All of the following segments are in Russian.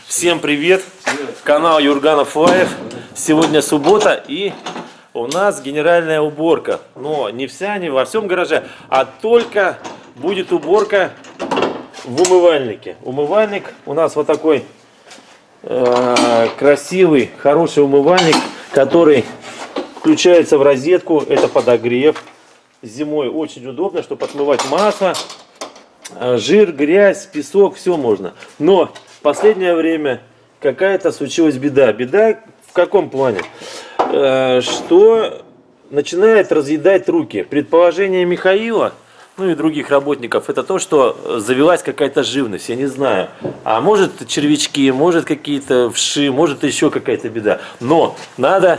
Всем привет! Канал Юрганов Лайф. Сегодня суббота и у нас генеральная уборка. Но не вся, не во всем гараже, а только будет уборка в умывальнике. Умывальник у нас вот такой красивый, хороший умывальник, который включается в розетку. Это подогрев. Зимой очень удобно, чтобы отмывать масло, жир, грязь, песок, все можно. Но в последнее время какая-то случилась беда. Беда в каком плане? Что начинает разъедать руки. Предположение Михаила, ну и других работников, это то, что завелась какая-то живность, я не знаю. А может червячки, может какие-то вши, может еще какая-то беда. Но надо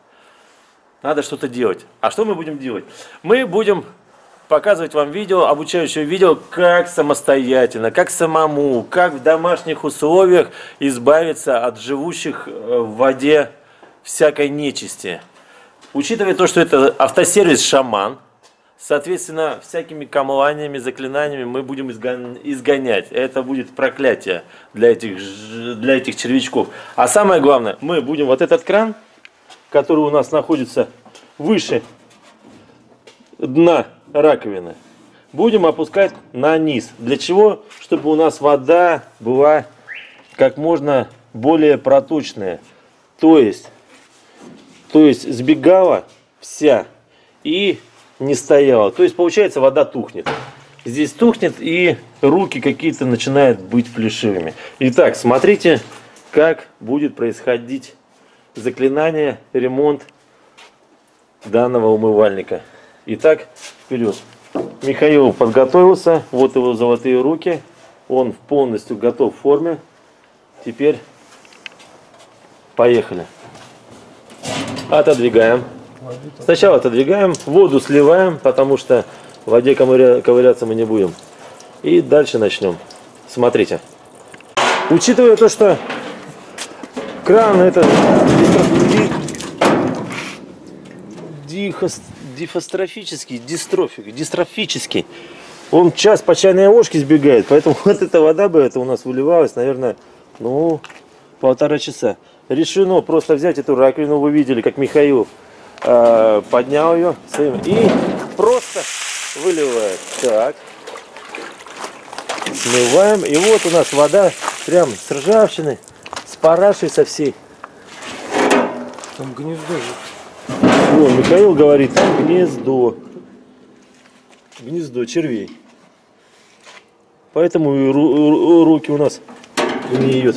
что-то делать. А что мы будем делать? Мы будем показывать вам видео, обучающее видео, как самостоятельно, как самому, как в домашних условиях избавиться от живущих в воде всякой нечисти. Учитывая то, что это автосервис «Шаман», соответственно, всякими камланиями, заклинаниями мы будем изгонять. Это будет проклятие для этих червячков. А самое главное, мы будем вот этот кран, который у нас находится выше дна раковины, будем опускать на низ. Для чего? Чтобы у нас вода была как можно более проточная. То есть сбегала вся и не стояла. То есть получается, вода тухнет. Здесь тухнет и руки какие-то начинают быть плешивыми. Итак, смотрите, как будет происходить заклинание, ремонт данного умывальника. Итак, вперед. Михаил подготовился. Вот его золотые руки. Он полностью готов в форме. Теперь поехали. Отодвигаем. Сначала отодвигаем, воду сливаем, потому что в воде ковыряться мы не будем. И дальше начнем. Смотрите. Учитывая то, что кран это дистрофический. Он час по чайной ложке сбегает, поэтому вот эта вода бы это у нас выливалась, наверное, ну, 1,5 часа. Решено просто взять эту раковину, вы видели, как Михаил поднял ее своим и просто выливает. Так, смываем, и вот у нас вода прям с ржавчиной, с парашей со всей. Там гнездо же. Вон, Михаил говорит, там гнездо. Гнездо червей. Поэтому и руки у нас гниют.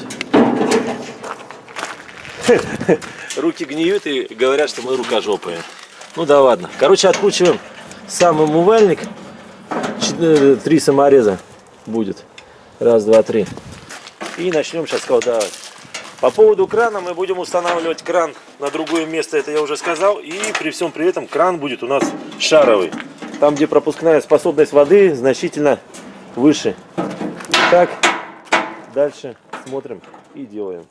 Руки гниют и говорят, что мы рукожопые. Ну да ладно. Короче, откручиваем сам умывальник. 3 самореза будет. Раз, два, три. И начнем сейчас колдовать. По поводу крана, мы будем устанавливать кран на другое место, это я уже сказал. И при всем при этом кран будет у нас шаровый. Там, где пропускная способность воды значительно выше. Так, дальше смотрим и делаем.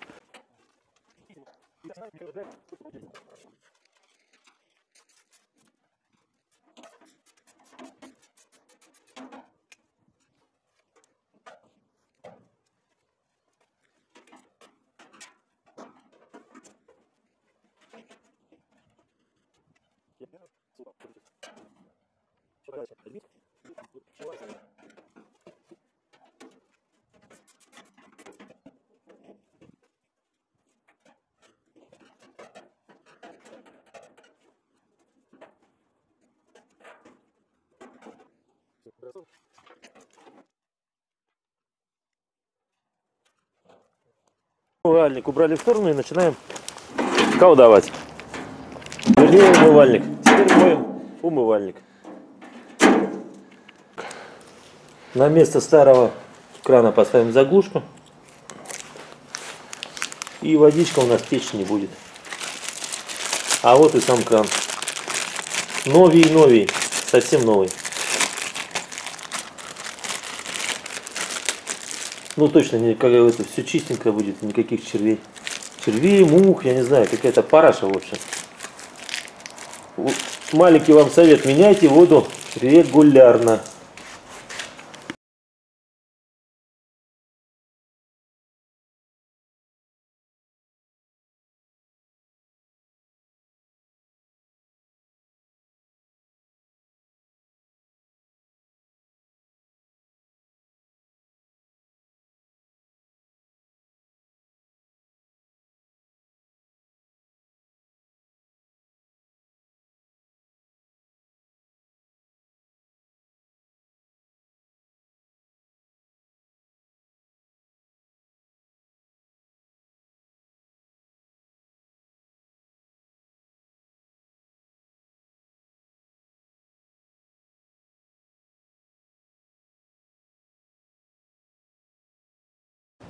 Умывальник убрали в сторону и начинаем колдовать. Вернее, умывальник. Теперь моем умывальник. На место старого крана поставим заглушку. И водичка у нас течь не будет. А вот и сам кран. Новый, совсем новый. Ну точно, это все чистенько будет, никаких червей. Червей, мух, я не знаю, какая-то параша в общем. Маленький вам совет, меняйте воду регулярно.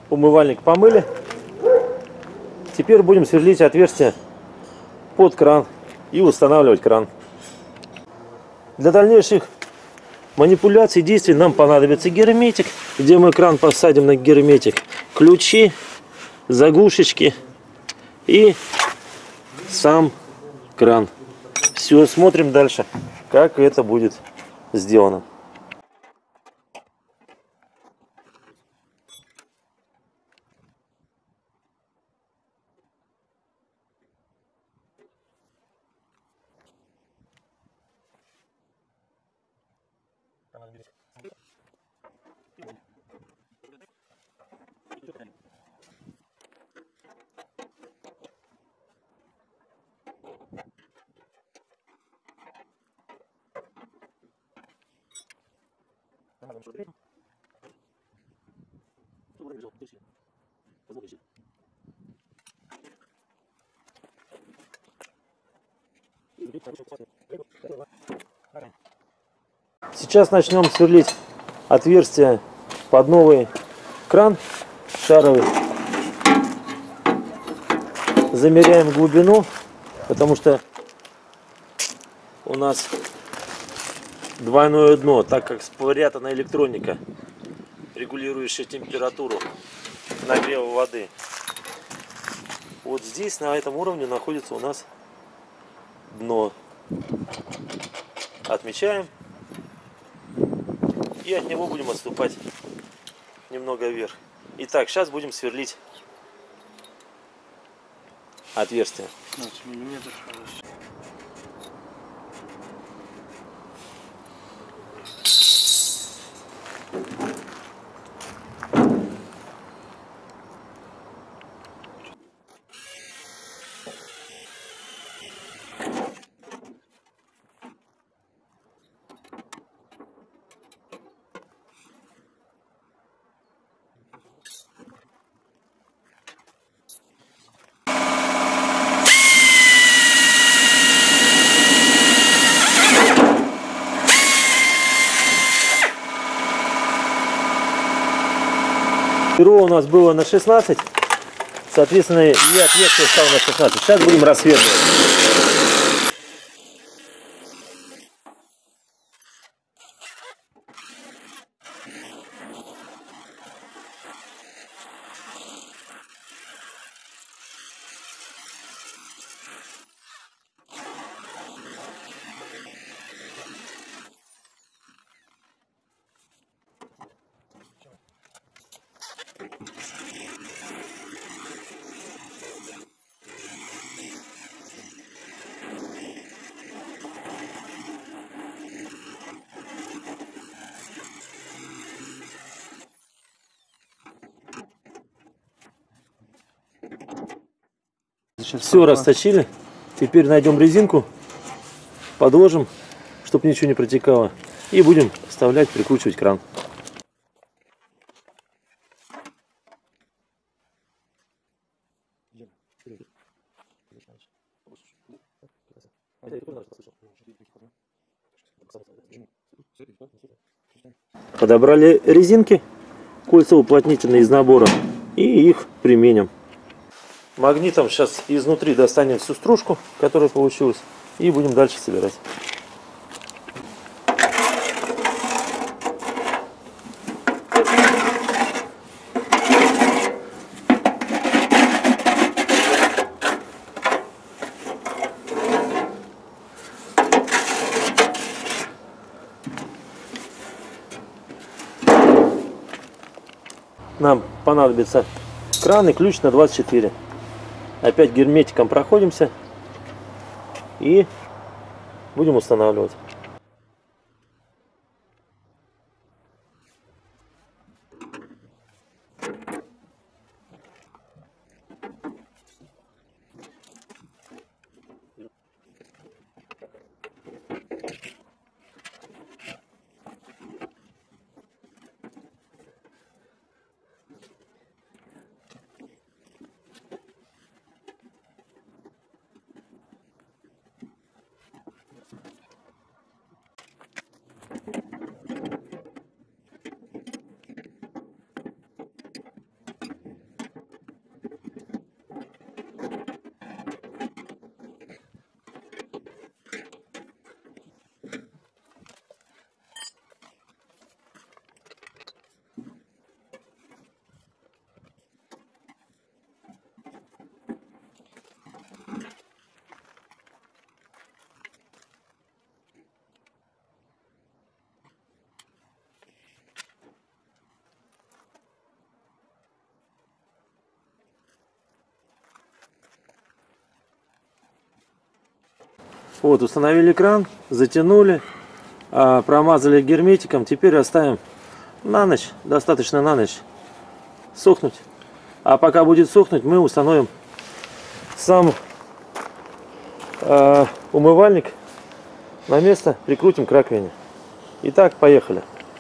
умывальник помыли. Теперь будем сверлить отверстие под кран и устанавливать кран. Для дальнейших манипуляций и действий нам понадобится герметик, где мы кран посадим на герметик, ключи, заглушечки и сам кран. Все, смотрим дальше, как это будет сделано. Сейчас начнем сверлить отверстие под новый кран шаровый. Замеряем глубину, потому что у нас двойное дно, так как спрятана электроника, регулирующая температуру нагрева воды. Вот здесь, на этом уровне, находится у нас дно. Отмечаем. И от него будем отступать немного вверх. Итак, сейчас будем сверлить отверстие. 15 миллиметров. Перо у нас было на 16, соответственно, и отверстие стало на 16. Сейчас будем рассверливать. Все расточили. Теперь найдем резинку, подложим, чтобы ничего не протекало. И будем вставлять, прикручивать кран. Подобрали резинки, кольца уплотнительные из набора, и их применим. Магнитом сейчас изнутри достанем всю стружку, которая получилась, и будем дальше собирать. Нам понадобится кран и ключ на 24. Опять герметиком проходимся и будем устанавливать. Вот, установили кран, затянули, промазали герметиком. Теперь оставим на ночь, достаточно на ночь, сохнуть. А пока будет сохнуть, мы установим сам умывальник на место, прикрутим к раковине. Итак, поехали.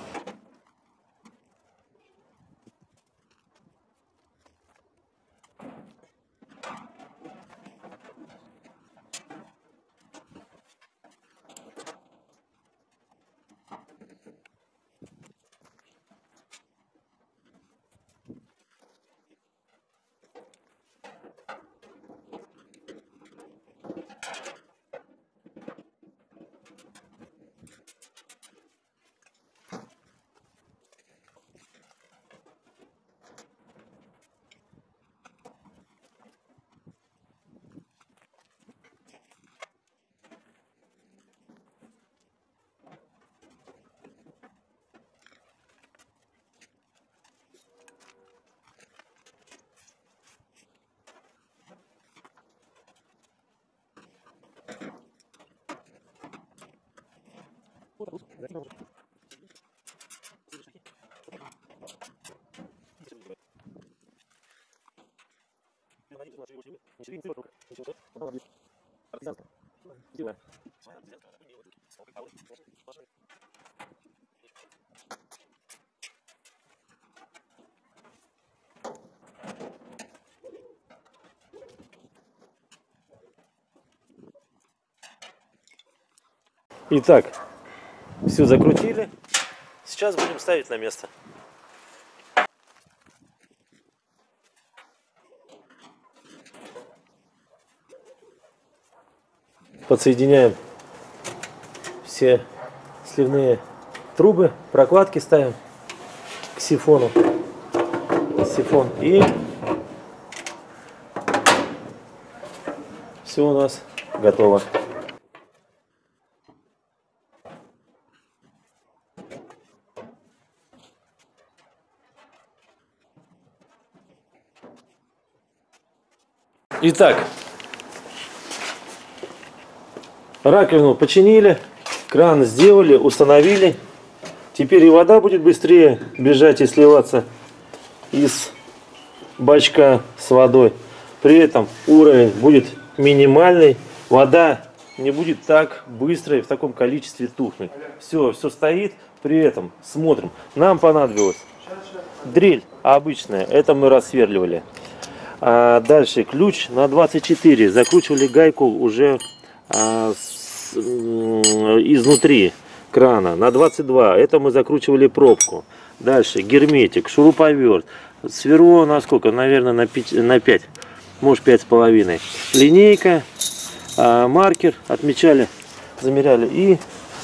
Итак, все закрутили. Сейчас будем ставить на место. Подсоединяем все сливные трубы, прокладки ставим к сифону. Сифон, и все у нас готово. Итак, раковину починили, кран сделали, установили. Теперь и вода будет быстрее бежать и сливаться из бачка с водой. При этом уровень будет минимальный, вода не будет так быстро и в таком количестве тухнуть. Все стоит. При этом смотрим. Нам понадобилась дрель обычная, это мы рассверливали. А дальше ключ на 24, закручивали гайку уже изнутри крана. На 22, это мы закручивали пробку. Дальше герметик, шуруповерт, сверло на сколько? Наверное, на 5, может 5,5. Линейка, маркер отмечали, замеряли, и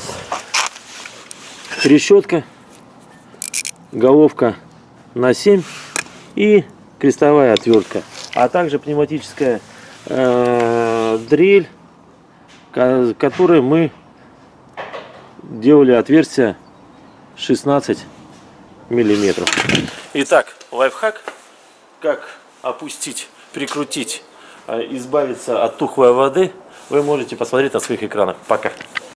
решетка, головка на 7 и крестовая отвертка, а также пневматическая дрель, которой мы делали отверстие 16 миллиметров. Итак, лайфхак, как опустить, прикрутить, избавиться от тухлой воды, вы можете посмотреть на своих экранах. Пока.